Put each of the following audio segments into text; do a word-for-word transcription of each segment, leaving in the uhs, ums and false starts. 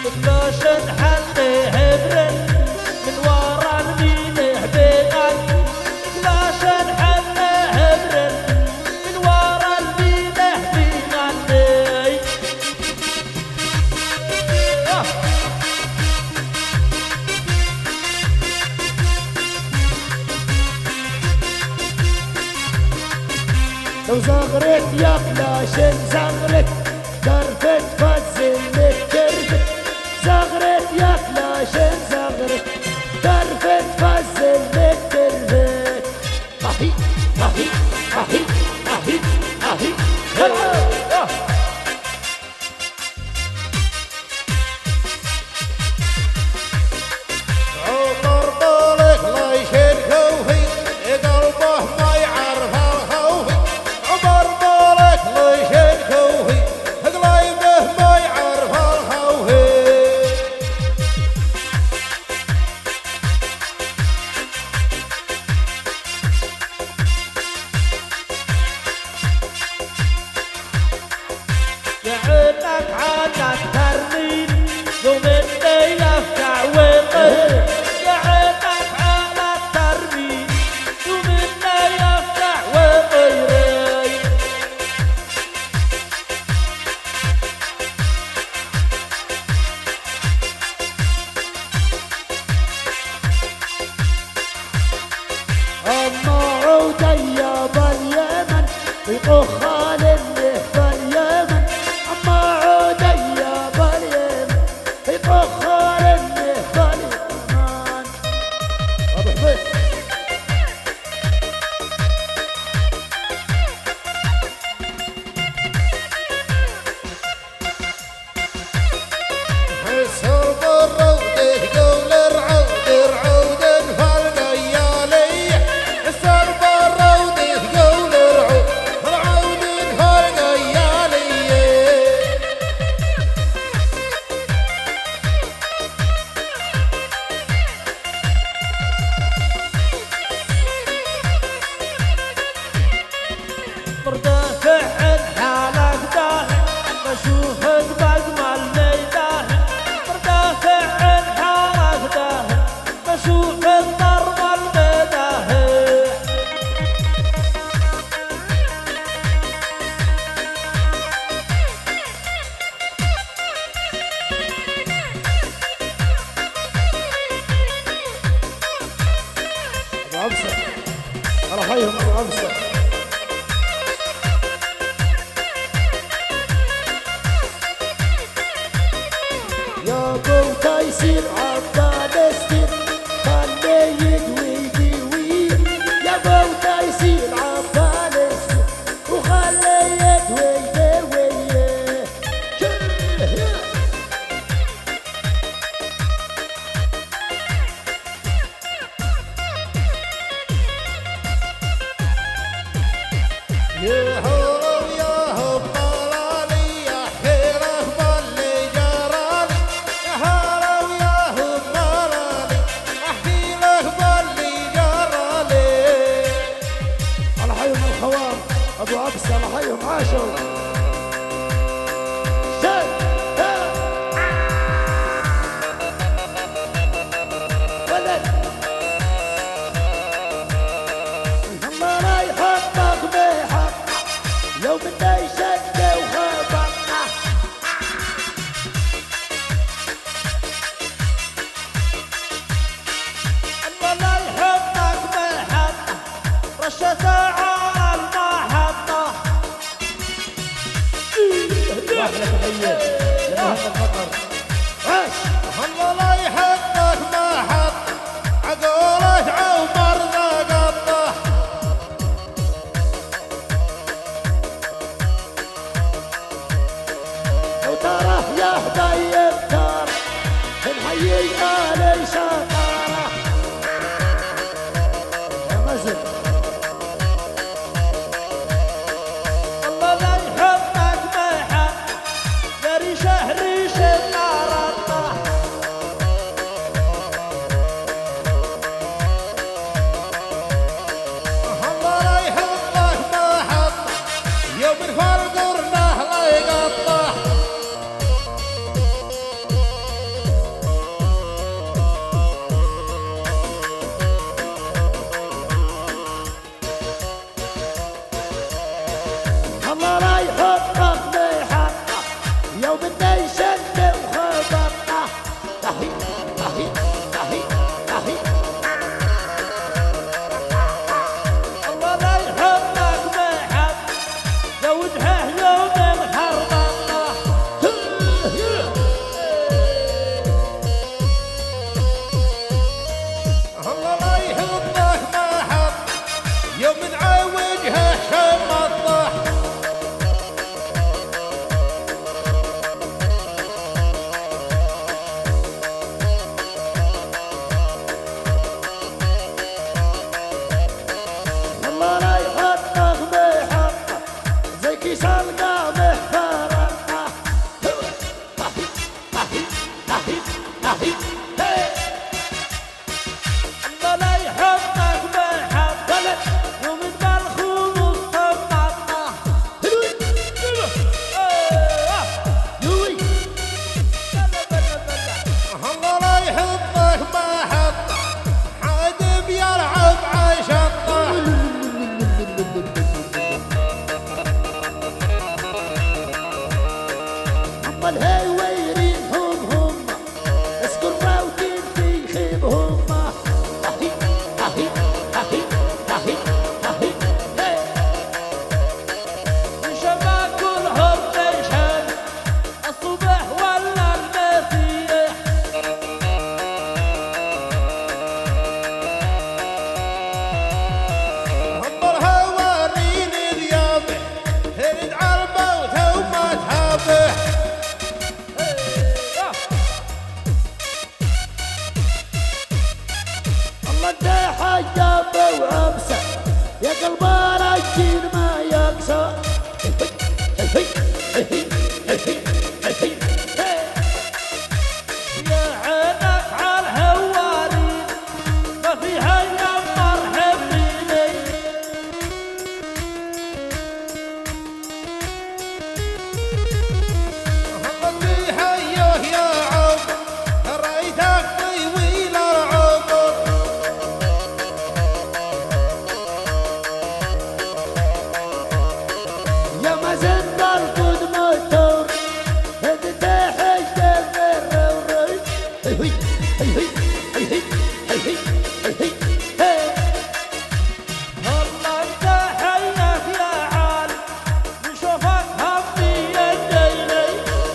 باش نحلي هبرن من ورا الميله بيغن باش نحلي هبرن من ورا الميله بيغني لو زغرت يا كلاشن زغرت كرفت فزلت كرفت زغرت يا كلاشن زغرت كرفت فزلت كرفت اهي اهي اهي اهي اهي عمر طولك لا يشيل خوفي قلبه ما يعرف الخوفي عمر طولك لا يشيل خوفي قلبه ما يعرف الخوفي يعينك على الترميم يوم الليل افكع وقهر يعينك على الترميم يوم الليل افكع وقهر أما عوديا باليمن يطخ على اللي باليمن أما عوديا باليمن يطخ على اللي باليمن أبو حميد حسر بالروض تقول العود العود فالقيالي حسر بالروض تقول العود العود فالقيالي مرتفع حالك داهي بشوفك بأجمل ميدان مرتفع حالك داهي بشوفك ضرب الميدان ابو عبسه على حيهم ابو عبسه يا ابو تيسير عبالستير خلي يدوي يدوي يا ابو تيسير عبالستير وخلي يدوي يدوي يا هو يا هو طلالي يا حيره باللي جرالي يا هو يا هو طلالي احكي له باللي جرالي على حيهم الخوار ابو عبس على حيهم عاشوا ولد الله لا يحطك بحق يوم اللي يشد وخبط الله لا يحطك بحق رشة على المحطة واحدة تحية لمهند المطر عاش الله لا يحطك ما حط عقولك عمر ذا قطه لو تراه يا حبايب ترى نحيي آل شطارة يا مزن الله لا يحطك محط يا ريشه ريشه النار الله لا يحطك ما حط يوم الفرقرنه لا يقطه بدي شد وخبر طهي طهي طهي طهي الله لا يحبك محب زوجها يوم الحرب الله لا يحبك محب يوم نعوجها شمطة الله لا يحطك بحطه زي كيس القامح فرقه طهي طهي طهي طهي الله لا يحبك محب يوم بالخوف صمتنا يوي الله لا يحبك محب عاد بيلعب عشطة اما الهاويرين هم هم اسكر موتين في خيبهم طهي طهي طهي طهي طهي شباب كلهم تشهد الصبح ولا المسيح عمرها وريني ذيابه ترد على الموت وما تهابه الله ده حجاب وعبسه يا قلب الرجل ما يقسى يا عينك على الهواري ما فيها يا مرحب بيني محمد بيحييه يا عمر رأيتك طويل العمر يا ما زلت القدم الدور انت حجت الروري هي هي هي هي هي هي هي الله انت حيك يا عالم نشوفك همي يديني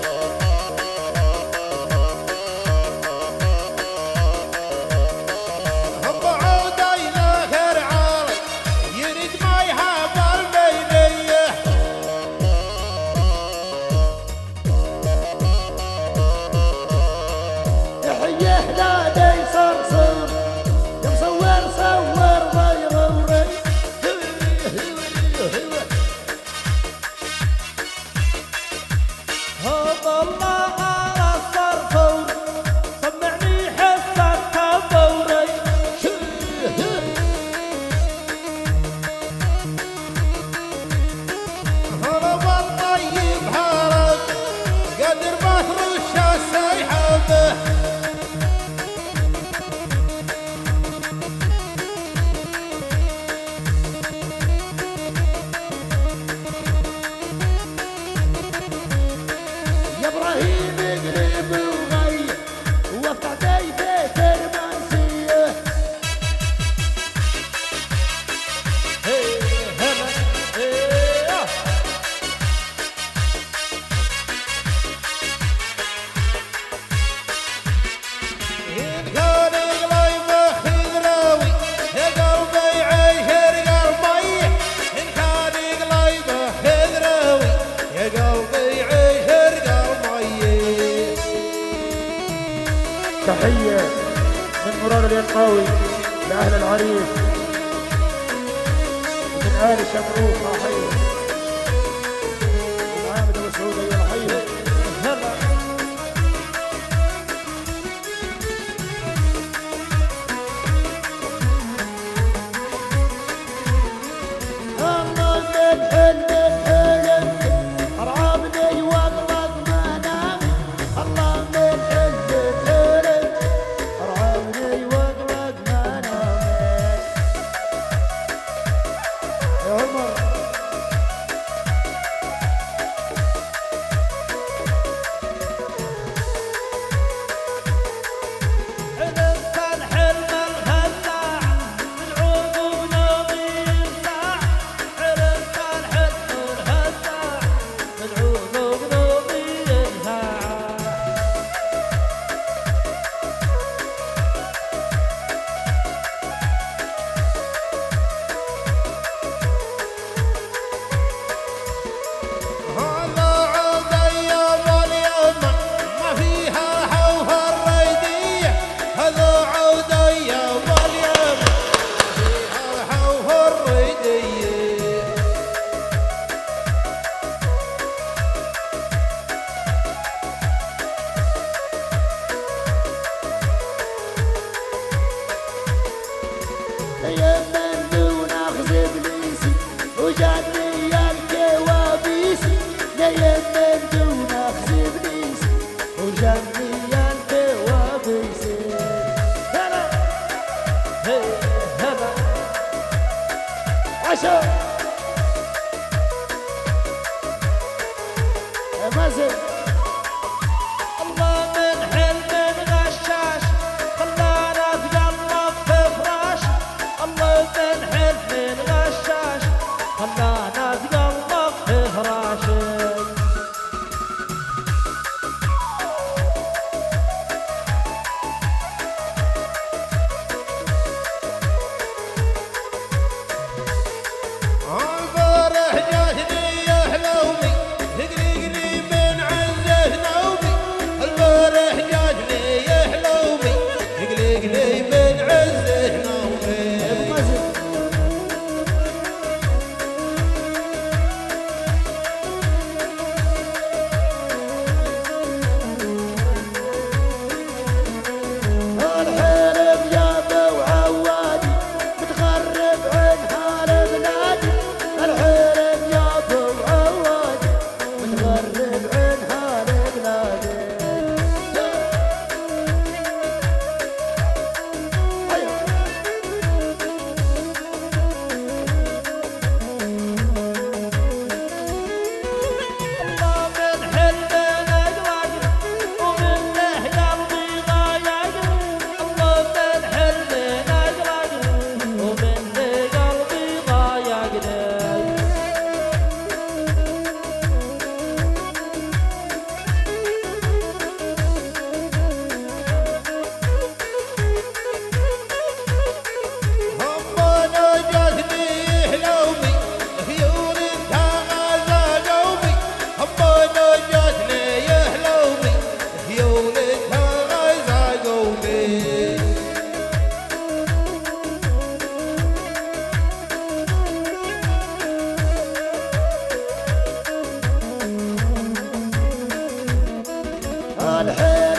هم عودينا كرعالي يريد ما يهاب البينيه يحييه لا دي صرصور يا مصور صور ضي غوري هذا الله على الصرفور سمعني حسك كبوري هرب الطيب هرب قدر ما ترش السيحبه يا ابراهيم اقلب وغير وافتح داي بيت المنسيه إن كان قلبه خضراوي يا قلبي عيش قلبي إن كان قلبه خضراوي يا قلبي عيش قلبي تحية من مراد اليقاوي لأهل العريس ومن آل شمروخ أحيي من عامد أبو سعود أيها أحيي الله من حلم الحلم ارعبني واغرق ما نام الله من حلم الحلم ارعبني واغرق ما نام يا عمر جني البواب يصير هلا هلا عشا مازن الله من حلم غشاش خلانا نتقلب في فراش الله من حلم غشاش خلانا نتقلب في فراشي الفرح جاتني يا حلومي تقلقني من عزه نومي الفرح جاتني يا حلومي تقلقني من عزه نومي مازن الحلم يا ابو عوادي متغرب عن حال بلادي الحلم يا ابو عوادي متغرب عن حال بلادي أيوة. الله من حلم أقلق ومنه قلبي ضايق الله من حلم أقلق ومنه قلبي ضايقني همنا جاتني حلومي خيول تغازى قومي همنا جاتني يا حلومي خيول تغازى قومي الحلم